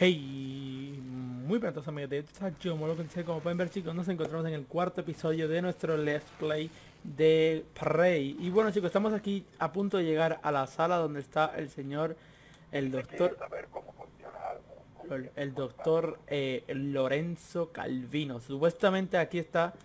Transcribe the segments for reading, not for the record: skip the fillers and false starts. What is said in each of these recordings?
Hey, muy buenas amigos de yo Molo, como pueden ver chicos, nos encontramos en el cuarto episodio de nuestro Let's Play de Prey. Y bueno chicos, estamos aquí a punto de llegar a la sala donde está el señor, el doctor, el doctor Lorenzo Calvino. Supuestamente aquí está,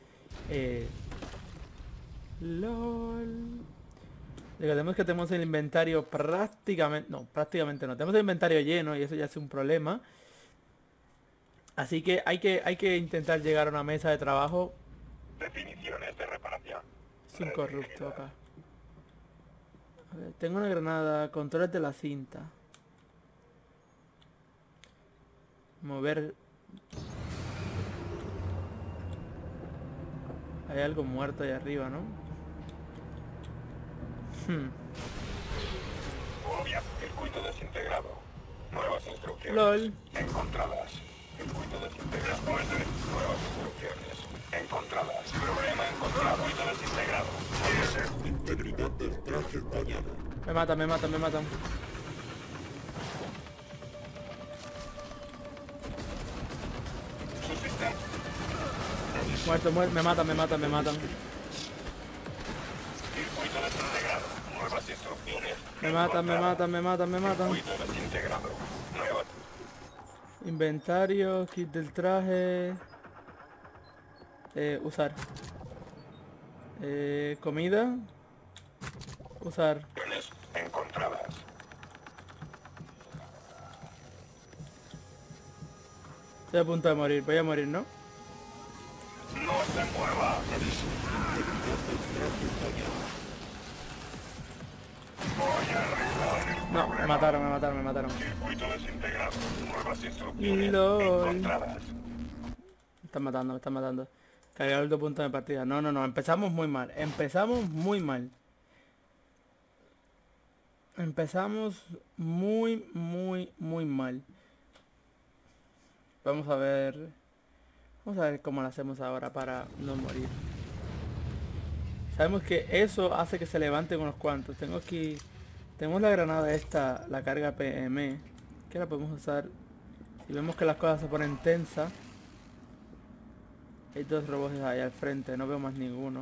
LOL. Recordemos que tenemos el inventario prácticamente no, tenemos el inventario lleno y eso ya es un problema. Así que hay que intentar llegar a una mesa de trabajo. Definiciones de reparación. Es un corrupto acá. A ver, tengo una granada, controles de la cinta. Mover. Hay algo muerto ahí arriba, ¿no? Obvia, circuito desintegrado. Nuevas instrucciones. LOL. Encontradas. Circuito desintegrado. Nuevas instrucciones. Encontradas. Problema encontrado. Circuito desintegrado. Integridad del traje dañado. Me matan, me matan, me matan. Su sistema. Muerto, muerto, me matan, me matan, me matan. Circuito desintegrado. Nuevas instrucciones. Me matan, me matan, me matan, me matan. Circuito desintegrado. Nuevas. Inventario, kit del traje. Usar. Comida. Usar. Instrucciones encontradas. Estoy a punto de morir, voy a morir, ¿no? No se mueva. No, me mataron, me mataron, me mataron. Circuito desintegrado. Nuevas instrucciones LOL. encontradas. Me están matando, me están matando. Cargar el 2 puntos de partida. No, no, no, empezamos muy mal. Empezamos muy mal. Empezamos muy mal. Vamos a ver. Vamos a ver cómo lo hacemos ahora para no morir. Sabemos que eso hace que se levanten unos cuantos. Tengo aquí. Tenemos la granada esta, la carga PM. Que la podemos usar. Si vemos que las cosas se ponen tensas. Hay dos robots ahí al frente, no veo más ninguno.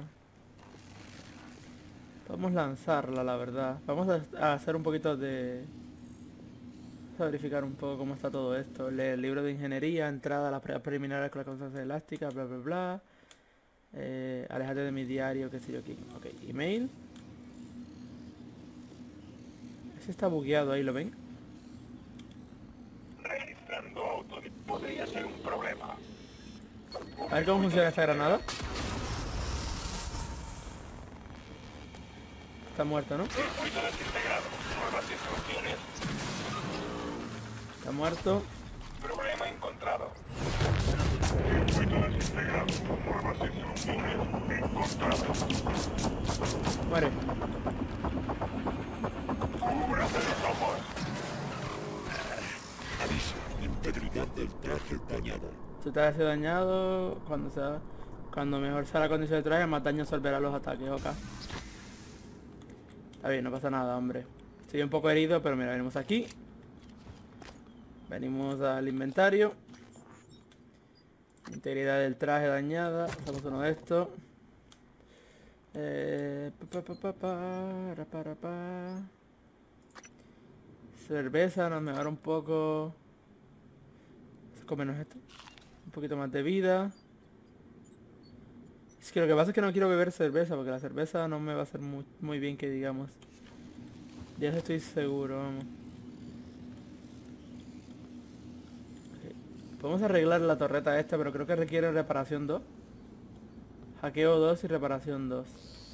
Podemos lanzarla, la verdad. Vamos a hacer un poquito de... Vamos a verificar un poco cómo está todo esto. Leer el libro de ingeniería, entrada a las pruebas preliminares con la constancia elástica, bla bla bla. Alejate de mi diario, qué sé yo aquí. Ok, email. Ese está bugueado ahí, ¿lo ven? Registrando auto. Podría ser un problema. A ver cómo funciona esta granada. Está muerto, ¿no? Circuito desintegrado. Nuevas instrucciones. Está muerto. Problema encontrado. Circuito desintegrado. Nuevas instrucciones encontradas. Muere. Cúbrase los ojos. Aviso, integridad del traje dañado. Su traje ha sido dañado. Cuando mejor sea la condición de traje, más daño absorberá los ataques. Ok. Está bien, no pasa nada, hombre. Estoy un poco herido, pero mira, venimos aquí. Venimos al inventario. Integridad del traje dañada. Hacemos uno de estos. Cerveza nos mejora un poco. Vamos a comernos esto. Un poquito más de vida. Es que lo que pasa es que no quiero beber cerveza, porque la cerveza no me va a hacer muy bien que digamos. Ya estoy seguro, vamos. Ok. Podemos arreglar la torreta esta, pero creo que requiere reparación 2. Hackeo 2 y reparación 2.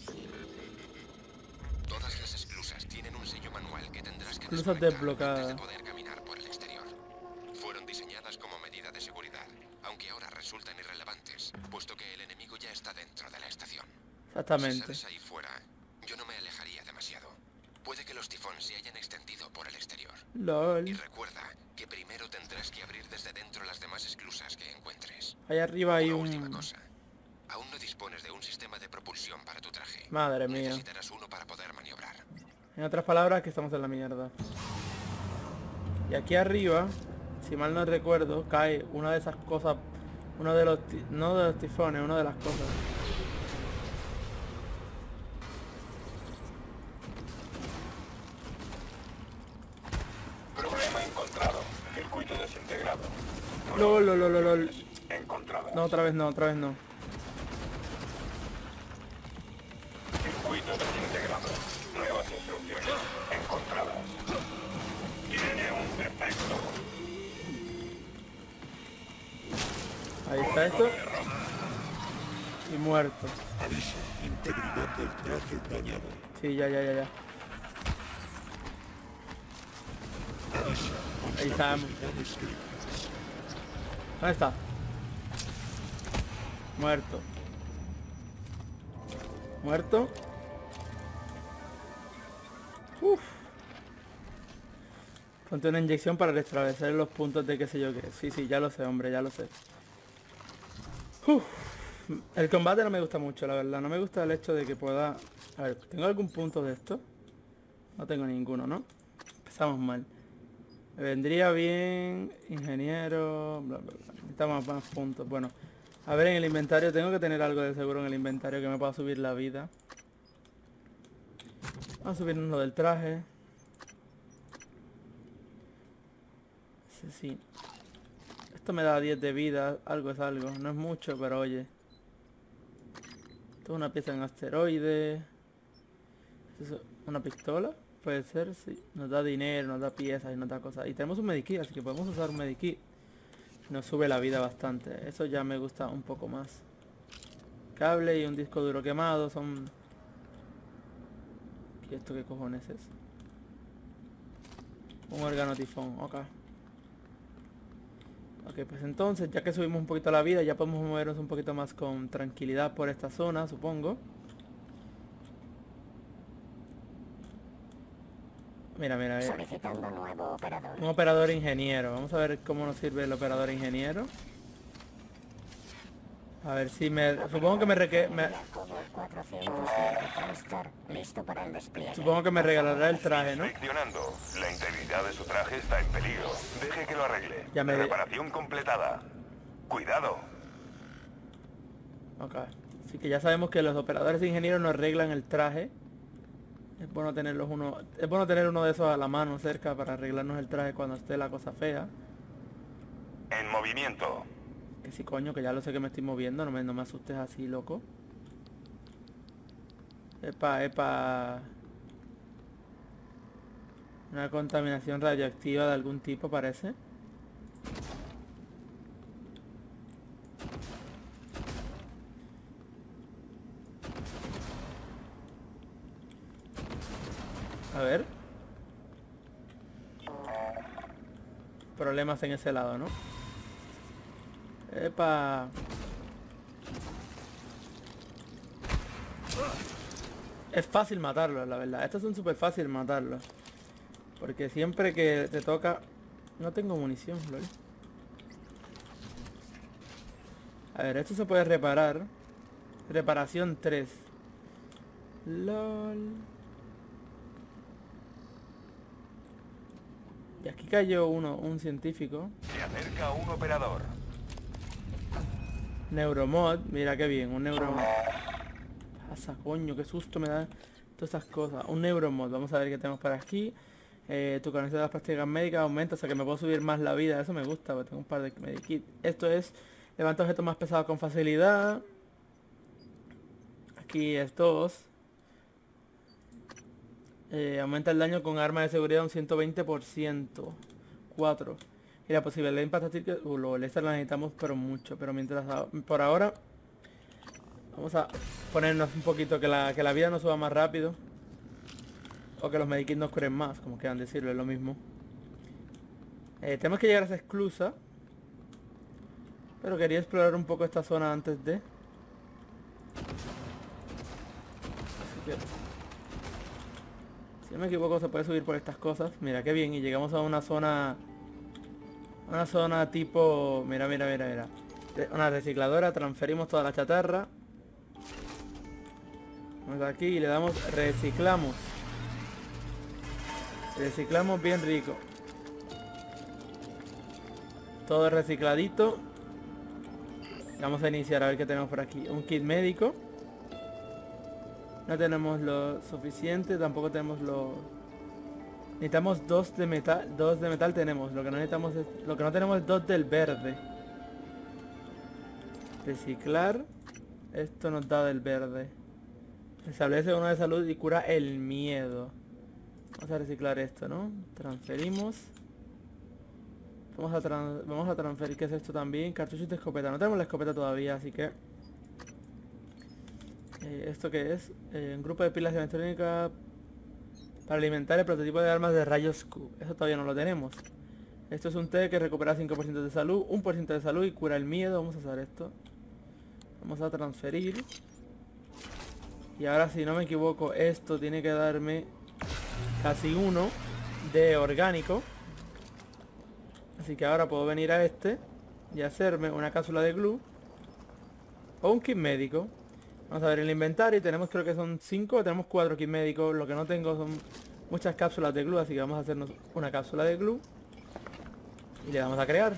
Todas las esclusas tienen un sello manual que tendrás que Esclusas desconectar desbloqueadas. antes de poder caminar por el exterior. Fueron diseñadas como medida de seguridad, aunque ahora resultan irrelevantes, puesto que el enemigo ya está dentro de la estación. Exactamente. Si sales ahí fuera, yo no me alejaría demasiado. Puede que los tifones se hayan extendido por el exterior. LOL. Y recuerda que primero tendrás que abrir desde dentro las demás esclusas que encuentres. Allá arriba hay Una última un... cosa. Aún no dispones de un sistema de propulsión para tu traje. Madre mía. Necesitarás uno para poder maniobrar. En otras palabras, que estamos en la mierda. Y aquí arriba, si mal no recuerdo, cae una de esas cosas, uno de los, no de los tifones, una de las cosas. Problema encontrado. Circuito desintegrado. Lol. Encontrada. No, otra vez no. Circuito desintegrado. Nuevas instrucciones encontradas. Tiene un defecto. Ahí está esto. Y muerto. Aviso. Integridad del traje dañado. Sí, ya. Aviso. Ahí está. Unidades críticas. ¿Dónde está? Muerto. Uf. Ponte una inyección para restablecer los puntos de qué sé yo qué. Sí, ya lo sé, hombre, ya lo sé. Uf. El combate no me gusta mucho, la verdad. No me gusta el hecho de que pueda... A ver, ¿tengo algún punto de esto? No tengo ninguno, ¿no? Empezamos mal. Me vendría bien... Ingeniero... Bla. Necesitamos más puntos. Bueno, a ver, en el inventario tengo que tener algo de seguro en el inventario que me pueda subir la vida. Vamos a subirnos lo del traje. Sí. Esto me da 10 de vida, algo es algo. No es mucho, pero oye. Esto es una pieza en asteroide. ¿Esto es una pistola? Puede ser, sí. Nos da dinero, nos da piezas y nos da cosas. Y tenemos un medikit, así que podemos usar un medikit. Nos sube la vida bastante. Eso ya me gusta un poco más. Cable y un disco duro quemado son... ¿Y esto qué cojones es? Un órgano tifón, ok. Ok, pues entonces, ya que subimos un poquito la vida, ya podemos movernos un poquito más con tranquilidad por esta zona, supongo. Mira. Solicitando nuevo operador. Un operador ingeniero. Vamos a ver cómo nos sirve el operador ingeniero. A ver si me... Supongo que me Listo para el despliegue. Supongo que me regalará el traje, ¿no? Inspeccionando. La integridad de su traje está en peligro. Deje que lo arregle. Ya me- Reparación completada. Cuidado. Ok. Así que ya sabemos que los operadores ingenieros nos arreglan el traje. Es bueno tenerlos es bueno tener uno de esos a la mano cerca para arreglarnos el traje cuando esté la cosa fea. En movimiento. Que sí, coño, que ya lo sé que me estoy moviendo, no me asustes así, loco. Epa. Una contaminación radioactiva de algún tipo, parece. A ver. Problemas en ese lado, ¿no? Epa. Es fácil matarlos, la verdad. Estos son súper fácil matarlos. Porque siempre que te toca... No tengo munición, lol. A ver, esto se puede reparar. Reparación 3. LOL. Y aquí cayó un científico. Se acerca un operador. Neuromod, mira qué bien, un Neuromod. Pasa, coño, qué susto me da todas estas cosas. Un Neuromod, vamos a ver qué tenemos para aquí. Tu conocimiento de las prácticas médicas aumenta, o sea que me puedo subir más la vida. Eso me gusta, porque tengo un par de medikit. Esto es, levanta objetos más pesados con facilidad. Aquí es 2. Aumenta el daño con arma de seguridad un 120%. 4. Y la posibilidad de impactar esta la necesitamos pero mucho. Pero mientras por ahora vamos a ponernos un poquito que la vida nos suba más rápido. O que los medikits nos curen más, como quieran decirlo, es lo mismo. Tenemos que llegar a esa esclusa. Pero quería explorar un poco esta zona antes de... Así que... Si no me equivoco se puede subir por estas cosas. Mira qué bien, y llegamos a una zona... Una zona tipo... Mira. Una recicladora, transferimos toda la chatarra. Vamos aquí y le damos... Reciclamos. Reciclamos bien rico. Todo recicladito. Vamos a iniciar a ver qué tenemos por aquí. Un kit médico. No tenemos lo suficiente, tampoco tenemos lo... Necesitamos 2 de metal. 2 de metal tenemos. Lo que no necesitamos es... Lo que no tenemos es 2 del verde. Reciclar. Esto nos da del verde. Establece uno de salud y cura el miedo. Vamos a reciclar esto, ¿no? Transferimos. Vamos a transferir, ¿qué es esto también? Cartuchos de escopeta. No tenemos la escopeta todavía, así que... ¿esto qué es? Un grupo de pilas electrónicas para alimentar el prototipo de armas de rayos Q. Eso todavía no lo tenemos. Esto es un té que recupera 5% de salud, 1% de salud y cura el miedo. Vamos a usar esto. Vamos a transferir. Y ahora, si no me equivoco, esto tiene que darme casi 1 de orgánico. Así que ahora puedo venir a este y hacerme una cápsula de glue o un kit médico. Vamos a ver el inventario. Tenemos, creo que son 5, tenemos 4 kits médicos. Lo que no tengo son muchas cápsulas de glue, así que vamos a hacernos una cápsula de glue y le damos a crear.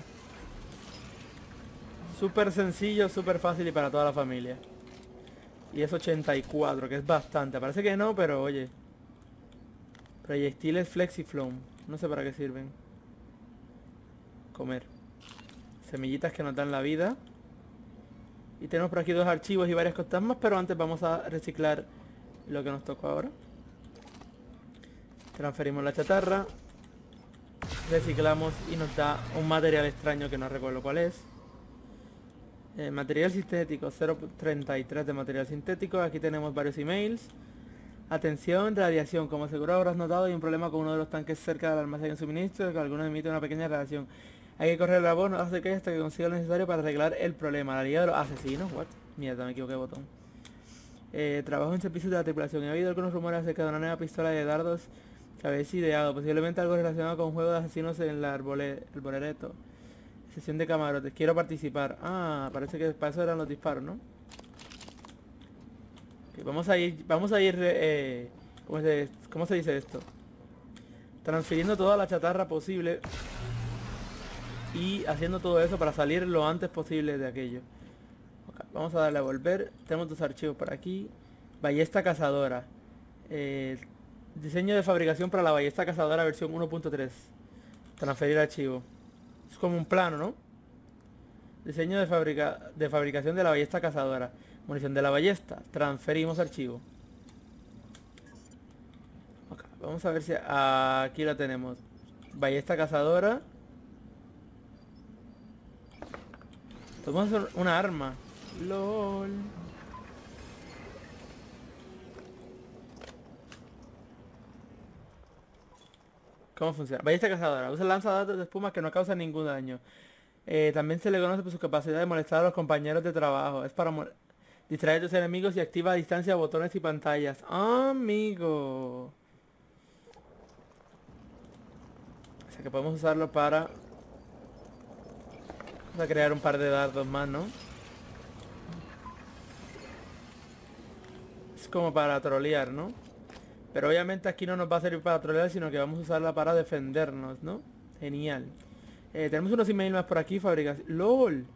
Súper sencillo, súper fácil y para toda la familia. Y es 84, que es bastante. Parece que no, pero oye. Proyectiles Flexiflow. No sé para qué sirven. Comer. Semillitas que nos dan la vida. Y tenemos por aquí 2 archivos y varias cosas más, pero antes vamos a reciclar lo que nos tocó ahora. Transferimos la chatarra. Reciclamos y nos da un material extraño que no recuerdo cuál es. Material sintético, 0.33 de material sintético. Aquí tenemos varios emails. Atención, radiación. Como seguro habrás notado, hay un problema con uno de los tanques cerca del almacén de suministro, que algunos emiten una pequeña radiación. Hay que correr el labor, no hace que hasta que consiga lo necesario para arreglar el problema. La liga de los asesinos, what? Mierda, me equivoqué de botón. Trabajo en servicios de la tripulación. He oído algunos rumores acerca de una nueva pistola de dardos que habéis ideado, posiblemente algo relacionado con un juego de asesinos en la arboleto. Sesión de camarotes. Quiero participar. Ah, parece que para eso eran los disparos, ¿no? Okay, vamos a ir, ¿cómo se dice esto? Transfiriendo toda la chatarra posible y haciendo todo eso para salir lo antes posible de aquello. Okay, vamos a darle a volver. Tenemos 2 archivos por aquí. Ballesta cazadora. Diseño de fabricación para la ballesta cazadora versión 1.3. Transferir archivo. Es como un plano, ¿no? Diseño de fabricación de la ballesta cazadora. Munición de la ballesta. Transferimos archivo. Okay, vamos a ver si aquí la tenemos. Ballesta cazadora. Vamos a hacer una arma. LOL. ¿Cómo funciona? Ballesta cazadora. Usa lanzadatos de espuma que no causan ningún daño. También se le conoce por su capacidad de molestar a los compañeros de trabajo. Es para distraer a tus enemigos y activa a distancia botones y pantallas. Amigo. O sea que podemos usarlo para... Vamos a crear un par de dardos más, ¿no? Es como para trolear, ¿no? Pero obviamente aquí no nos va a servir para trolear, sino que vamos a usarla para defendernos, ¿no? Genial. Tenemos unos emails más por aquí, fabricación. ¡Lol!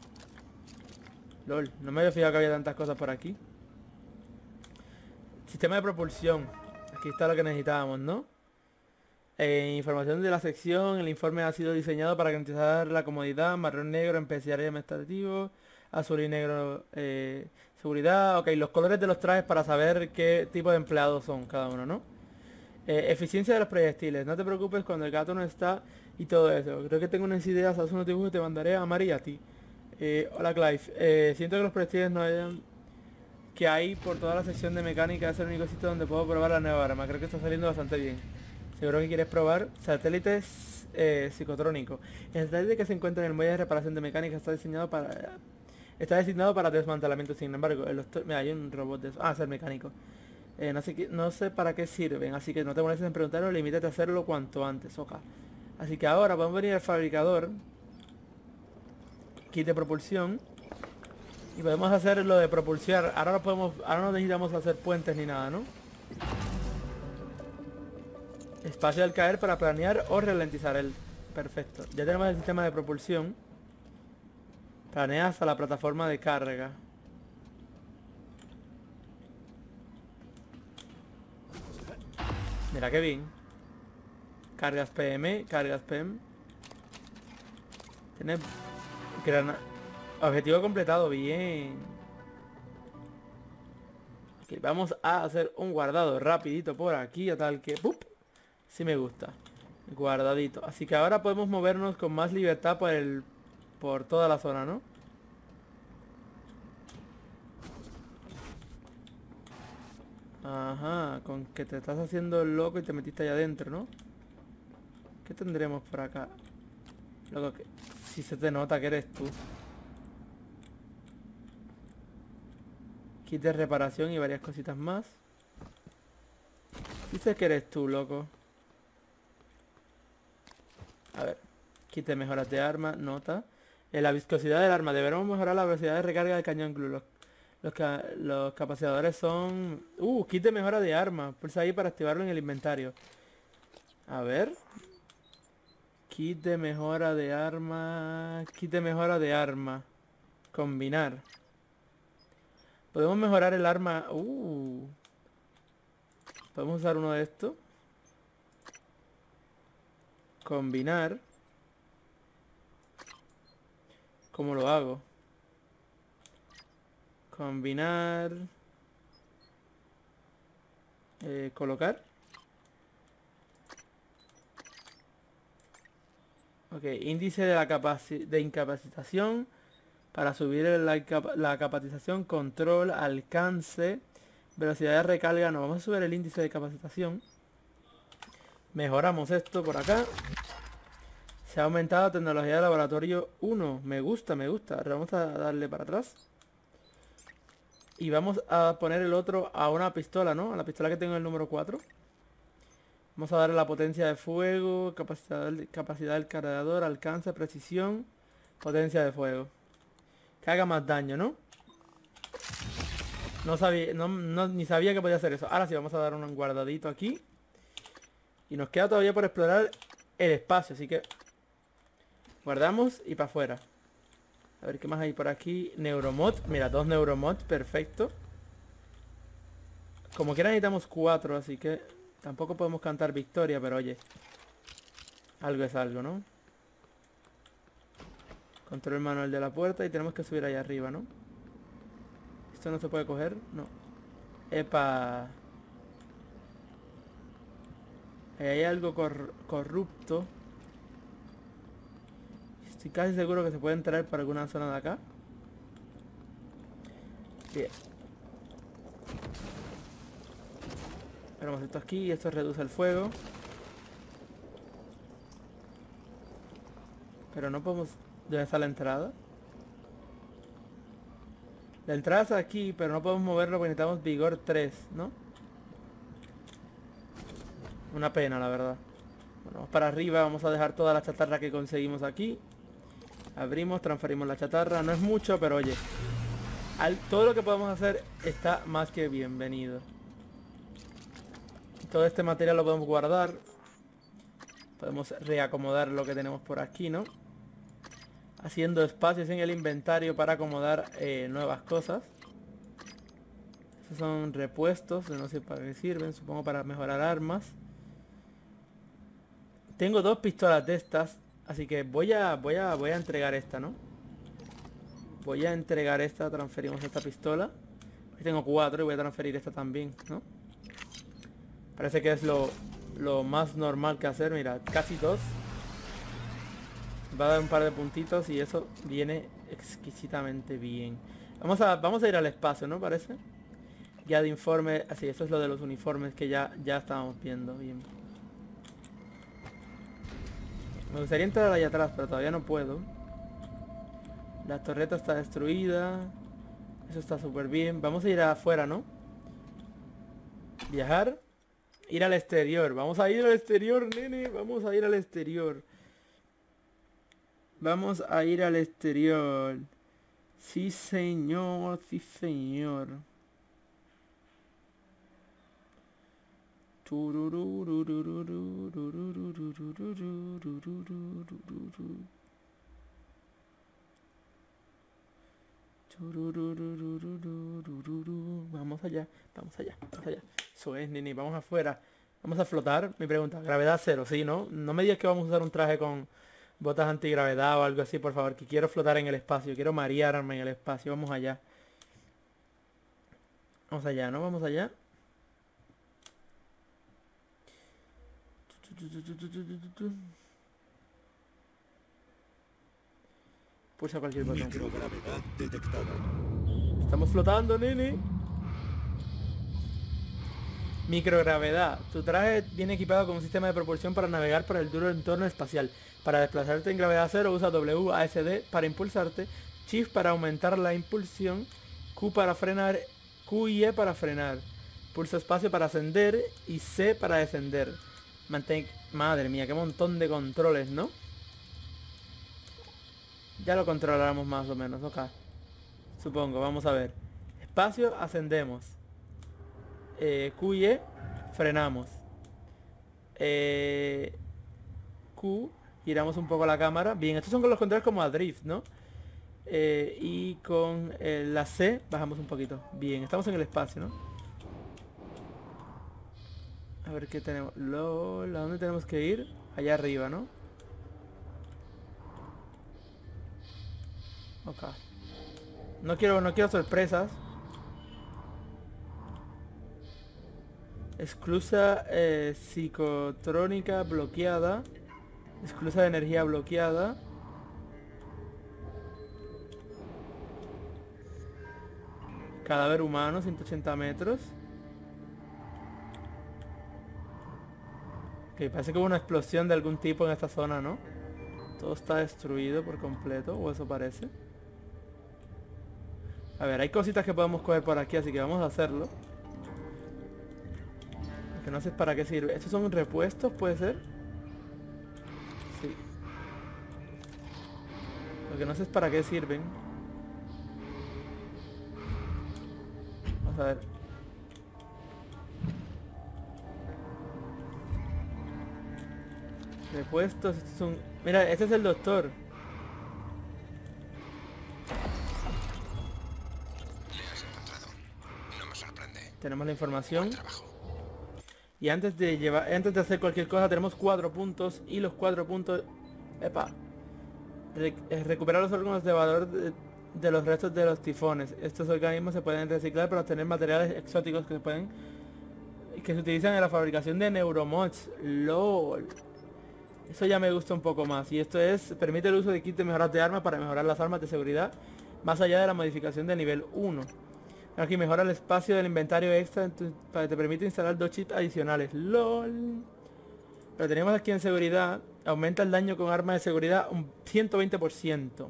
¡Lol! No me había fijado que había tantas cosas por aquí. Sistema de propulsión. Aquí está lo que necesitábamos, ¿no? Información de la sección. El informe ha sido diseñado para garantizar la comodidad. Marrón negro, especial administrativo. Azul y negro, seguridad. Ok, los colores de los trajes para saber qué tipo de empleados son cada uno, ¿no? Eficiencia de los proyectiles. No te preocupes cuando el gato no está y todo eso. Creo que tengo unas ideas, haz unos dibujos y te mandaré a Mari y a ti. Hola Clive. Siento que los proyectiles no hayan... que hay por toda la sección de mecánica. Es el único sitio donde puedo probar la nueva arma. Creo que está saliendo bastante bien. Seguro que quieres probar satélites psicotrónicos. El satélite que se encuentra en el muelle de reparación de mecánica está designado para desmantelamiento. Sin embargo, mira, hay un robot de eso. Ah, ser mecánico. No sé para qué sirven, así que no te molestes en preguntarlo, limítate a hacerlo cuanto antes, oja. Así que ahora vamos a venir al fabricador. Kit de propulsión. Y podemos hacer lo de propulsar. Ahora no necesitamos hacer puentes ni nada, ¿no? Espacio al caer para planear o ralentizar el Perfecto. Ya tenemos el sistema de propulsión. Planea hasta la plataforma de carga. Mira qué bien. Cargas PM, cargas PM. Tiene objetivo completado, bien. Ok, vamos a hacer un guardado rapidito por aquí, a tal que... ¡pup! Sí me gusta. Guardadito. Así que ahora podemos movernos con más libertad por toda la zona, ¿no? Ajá, con que te estás haciendo loco y te metiste allá adentro, ¿no? ¿Qué tendremos por acá? Loco, que si se te nota que eres tú. Kit de reparación y varias cositas más. Dices que eres tú, loco. A ver. Kit de mejoras de arma, nota. En la viscosidad del arma. Deberemos mejorar la velocidad de recarga del cañón glue. Los capaciadores son... kit de mejora de arma. Pulsa ahí para activarlo en el inventario. A ver. Kit de mejora de arma. Kit de mejora de arma. Combinar. Podemos mejorar el arma. Podemos usar uno de estos. Combinar. ¿Cómo lo hago? Combinar. Colocar. Ok, índice de incapacitación. Para subir la capacitación, control, alcance, velocidad de recarga. No, vamos a subir el índice de capacitación. Mejoramos esto por acá. Se ha aumentado tecnología de laboratorio 1. Me gusta, me gusta. Ahora vamos a darle para atrás. Y vamos a poner el otro a una pistola, ¿no? A la pistola que tengo en el número 4. Vamos a darle la potencia de fuego, capacidad del cargador, alcance, precisión, potencia de fuego. Que haga más daño, ¿no? No sabía, ni sabía que podía hacer eso. Ahora sí, vamos a dar un guardadito aquí. Y nos queda todavía por explorar el espacio, así que... guardamos y para afuera. A ver qué más hay por aquí. Neuromod. Mira, 2 Neuromod, perfecto. Como quiera necesitamos 4, así que... tampoco podemos cantar victoria, pero oye. Algo es algo, ¿no? Control manual de la puerta y tenemos que subir allá arriba, ¿no? ¿Esto no se puede coger? No. ¡Epa! Ahí hay algo corrupto. Estoy casi seguro que se puede entrar por alguna zona de acá. Bien. Ponemos esto aquí y esto reduce el fuego. Pero no podemos... ¿dónde está la entrada? La entrada está aquí, pero no podemos moverlo porque necesitamos vigor 3, ¿no? Una pena, la verdad. Bueno, vamos para arriba, vamos a dejar toda la chatarra que conseguimos aquí. Abrimos, transferimos la chatarra. No es mucho, pero oye, todo lo que podemos hacer está más que bienvenido. Todo este material lo podemos guardar. Podemos reacomodar lo que tenemos por aquí, ¿no? Haciendo espacios en el inventario para acomodar nuevas cosas. Estos son repuestos, no sé para qué sirven, supongo para mejorar armas. Tengo 2 pistolas de estas, así que voy a entregar esta, ¿no? Voy a entregar esta, transferimos esta pistola. Aquí tengo 4 y voy a transferir esta también, ¿no? Parece que es lo más normal que hacer, mira, casi 2. Va a dar un par de puntitos y eso viene exquisitamente bien. Vamos a ir al espacio, ¿no? Parece. Ya de informe. Así, eso es lo de los uniformes que ya estábamos viendo. Bien. Me gustaría entrar allá atrás, pero todavía no puedo. La torreta está destruida. Eso está súper bien. Vamos a ir afuera, ¿no? Viajar. Ir al exterior. Vamos a ir al exterior, nene. Vamos a ir al exterior. Vamos a ir al exterior. Sí, señor. Sí, señor. Vamos allá, vamos allá, vamos allá. Eso es, Nini, vamos afuera. Vamos a flotar. Mi pregunta, gravedad cero, ¿sí, no? No me digas que vamos a usar un traje con botas antigravedad o algo así, por favor, que quiero flotar en el espacio, quiero marearme en el espacio. Vamos allá. Vamos allá, ¿no? Vamos allá. Pulsa cualquier botón. Microgravedad detectada. Estamos flotando, Nini. Microgravedad. Tu traje viene equipado con un sistema de propulsión para navegar por el duro entorno espacial. Para desplazarte en gravedad cero usa WASD para impulsarte, Shift para aumentar la impulsión, Q para frenar, Q y E para frenar. Pulsa espacio para ascender y C para descender. Mantén... Madre mía, qué montón de controles, ¿no? Ya lo controlaremos más o menos, ok. Supongo, vamos a ver. Espacio, ascendemos. Q y E, frenamos. Q, giramos un poco la cámara. Bien, estos son con los controles como a drift, ¿no? Y con la C bajamos un poquito. Bien, estamos en el espacio, ¿no? A ver qué tenemos. LOL, ¿a dónde tenemos que ir? Allá arriba, ¿no? Ok. No quiero sorpresas. Esclusa psicotrónica bloqueada. Esclusa de energía bloqueada. Cadáver humano, 180 metros. Ok, parece que hubo una explosión de algún tipo en esta zona, ¿no? Todo está destruido por completo, o eso parece. A ver, hay cositas que podemos coger por aquí, así que vamos a hacerlo. Que no sé para qué sirve. ¿Estos son repuestos, puede ser? Sí. Lo que no sé es para qué sirven. Vamos a ver. Repuestos, estos son... Mira, este es el doctor. Le has encontrado. No me sorprende. Tenemos la información. Buen trabajo. Y antes de hacer cualquier cosa tenemos 4 puntos. Y los 4 puntos... ¡Epa! Recuperar los órganos de valor de los restos de los tifones. Estos organismos se pueden reciclar para obtener materiales exóticos que se utilizan en la fabricación de neuromods. LOL. Eso ya me gusta un poco más. Y esto permite el uso de kits de mejoras de armas para mejorar las armas de seguridad más allá de la modificación de nivel 1. Aquí mejora el espacio del inventario extra para que te permite instalar 2 chips adicionales. LOL. Pero tenemos aquí en seguridad. Aumenta el daño con armas de seguridad un 120%.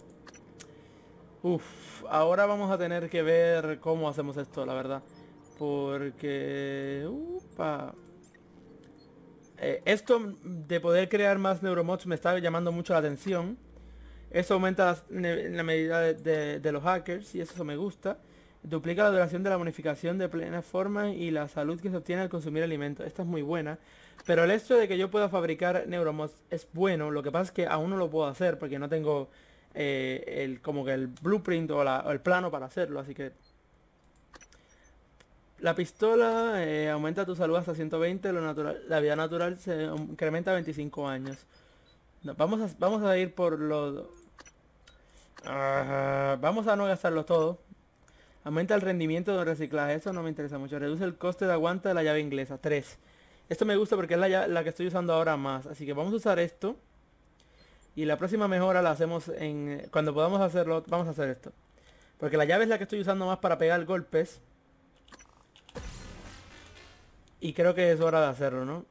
Uf. Ahora vamos a tener que ver cómo hacemos esto, la verdad. Porque... Upa. Esto de poder crear más neuromods me está llamando mucho la atención. Eso aumenta la medida de los hackers y eso me gusta. Duplica la duración de la bonificación de plena forma y la salud que se obtiene al consumir alimentos. Esta es muy buena. Pero el hecho de que yo pueda fabricar neuromods es bueno. Lo que pasa es que aún no lo puedo hacer porque no tengo como que el blueprint o el plano para hacerlo. Así que... La pistola aumenta tu salud hasta 120, la vida natural se incrementa a 25 años. No, vamos a ir por los... vamos a no gastarlo todo. Aumenta el rendimiento del reciclaje, eso no me interesa mucho. Reduce el coste de aguante de la llave inglesa, 3. Esto me gusta porque es la que estoy usando ahora más. Así que vamos a usar esto. Y la próxima mejora la hacemos cuando podamos hacerlo, vamos a hacer esto. Porque la llave es la que estoy usando más para pegar golpes. Y creo que es hora de hacerlo, ¿no?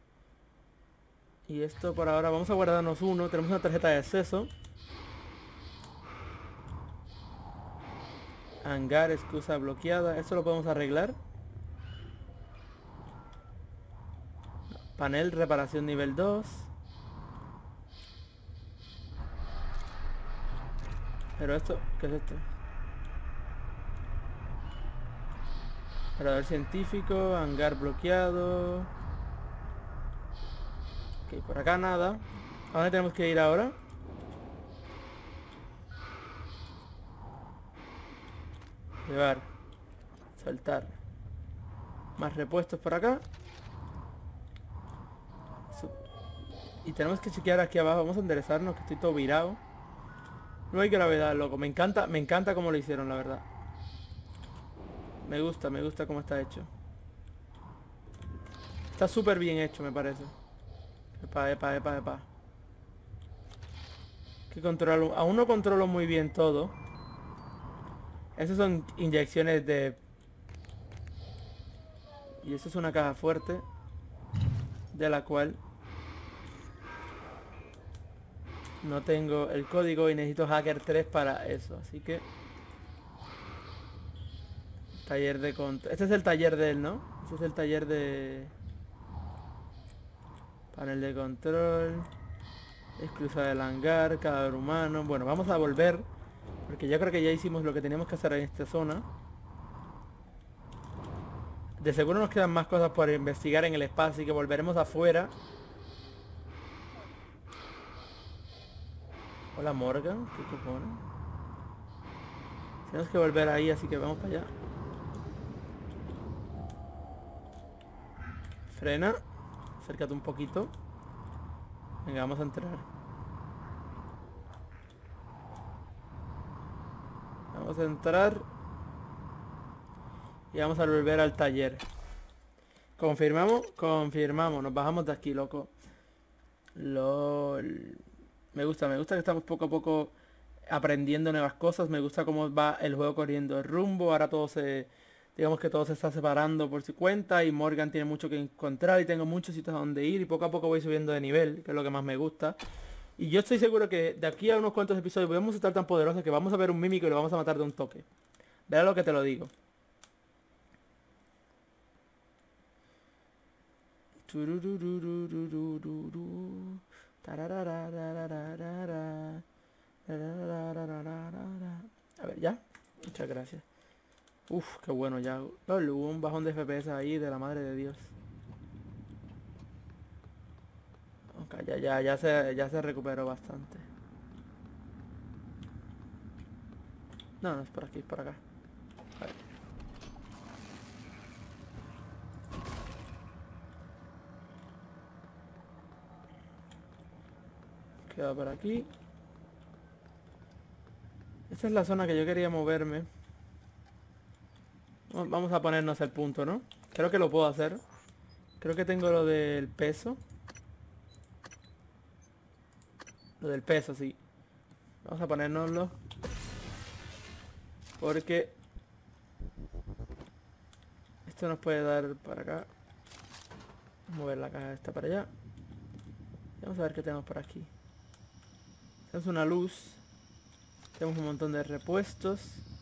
Y esto por ahora, vamos a guardarnos uno. Tenemos una tarjeta de acceso. Hangar, excusa bloqueada. Esto lo podemos arreglar. Panel, reparación nivel 2. Pero esto, ¿qué es esto? Radar científico, hangar bloqueado. Ok, por acá nada. ¿A dónde tenemos que ir ahora? Llevar. Soltar. Más repuestos por acá. Y tenemos que chequear aquí abajo. Vamos a enderezarnos, que estoy todo virado. No hay gravedad, loco. Me encanta cómo lo hicieron, la verdad. Me gusta cómo está hecho. Está súper bien hecho, me parece. Epa. Que controlo. Aún no controlo muy bien todo. Esas son inyecciones de... Y eso es una caja fuerte. De la cual... no tengo el código y necesito Hacker 3 para eso. Así que... taller de control. Este es el taller de él, ¿no? Este es el taller de... panel de control. Exclusa del hangar, cadáver humano. Bueno, vamos a volver. Porque yo creo que ya hicimos lo que teníamos que hacer en esta zona. De seguro nos quedan más cosas por investigar en el espacio. Así que volveremos afuera. Hola Morgan, ¿qué cojones? Tenemos que volver ahí, así que vamos para allá. Frena. Acércate un poquito. Venga, vamos a entrar. Vamos a entrar. Y vamos a volver al taller. ¿Confirmamos? Confirmamos. Nos bajamos de aquí, loco. LOL. Me gusta que estamos poco a poco aprendiendo nuevas cosas. Me gusta cómo va el juego corriendo el rumbo. Ahora todo se... digamos que todo se está separando por su cuenta. Y Morgan tiene mucho que encontrar. Y tengo muchos sitios a donde ir. Y poco a poco voy subiendo de nivel, que es lo que más me gusta. Y yo estoy seguro que de aquí a unos cuantos episodios vamos a estar tan poderosos que vamos a ver un mímico y lo vamos a matar de un toque. Verá lo que te lo digo. A ver, ¿ya? Muchas gracias. Uf, qué bueno ya. LOL, hubo un bajón de FPS ahí de la madre de Dios. Ok, ya se recuperó bastante. No, no es por aquí, es por acá. A ver. Queda por aquí. Esta es la zona que yo quería moverme. Vamos a ponernos el punto, ¿no? Creo que lo puedo hacer. Creo que tengo lo del peso. Lo del peso, sí. Vamos a ponérnoslo. Porque esto nos puede dar para acá. Mover la caja esta para allá. Y vamos a ver qué tenemos por aquí. Tenemos una luz. Tenemos un montón de repuestos.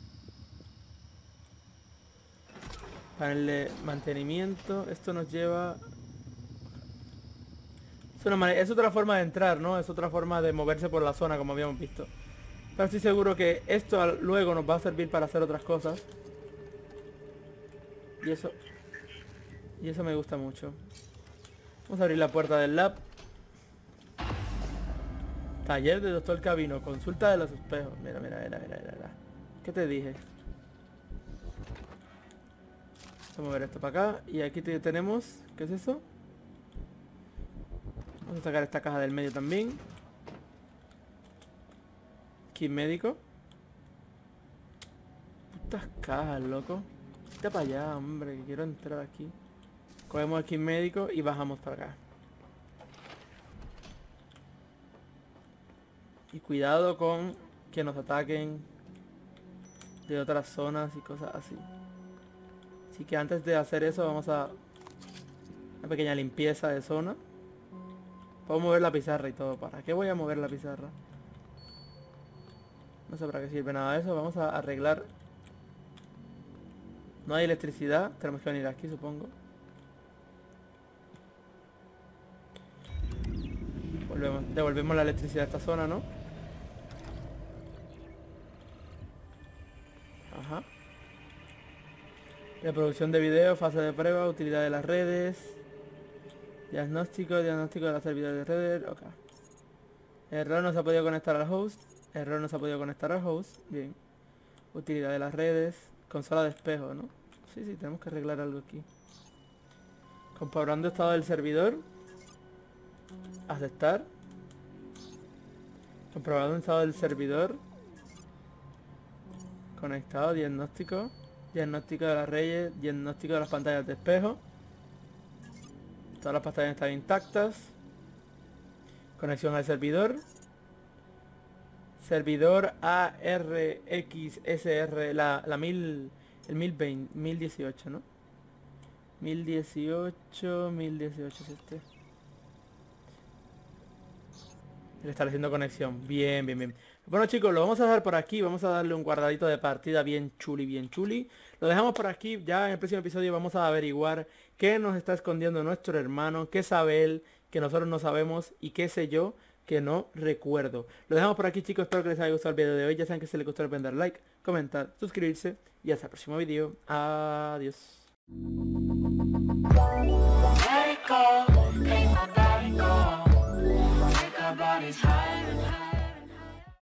Panel de mantenimiento. Esto nos lleva... es otra forma de entrar, ¿no? Es otra forma de moverse por la zona, como habíamos visto. Pero estoy seguro que esto luego nos va a servir para hacer otras cosas. Y eso me gusta mucho. Vamos a abrir la puerta del lab. Taller de Doctor Cabino. Consulta de los espejos. Mira. ¿Qué te dije? Vamos a mover esto para acá. Y aquí tenemos... ¿qué es eso? Vamos a sacar esta caja del medio también. Kit médico. Putas cajas, loco. Vete para allá, hombre, que quiero entrar aquí. Cogemos el kit médico y bajamos para acá. Y cuidado con que nos ataquen de otras zonas y cosas así. Así que antes de hacer eso vamos a... una pequeña limpieza de zona. Puedo mover la pizarra y todo. ¿Para qué voy a mover la pizarra? No sé para qué sirve nada de eso. Vamos a arreglar. No hay electricidad. Tenemos que venir aquí, supongo. Devolvemos la electricidad a esta zona, ¿no? Ajá. Reproducción de video, fase de prueba, utilidad de las redes. Diagnóstico de los servidores de redes. Ok. Error, no se ha podido conectar al host. Error, no se ha podido conectar al host. Bien. Utilidad de las redes. Consola de espejo, ¿no? Sí, tenemos que arreglar algo aquí. Comprobando estado del servidor. Aceptar. Comprobando estado del servidor. Conectado, diagnóstico. Diagnóstico de las redes. Diagnóstico de las pantallas de espejo. Todas las pantallas están intactas. Conexión al servidor. Servidor ARXSR, la 1000, el 1020, 1018, ¿no? 1018 es este. Le está haciendo conexión. Bien. Bueno, chicos, lo vamos a dejar por aquí. Vamos a darle un guardadito de partida bien chuli. Lo dejamos por aquí. Ya en el próximo episodio vamos a averiguar qué nos está escondiendo nuestro hermano, qué sabe él, que nosotros no sabemos, y qué sé yo, que no recuerdo. Lo dejamos por aquí, chicos. Espero que les haya gustado el video de hoy. Ya saben que si les gustó, le pueden dar like, comentar, suscribirse. Y hasta el próximo video. Adiós.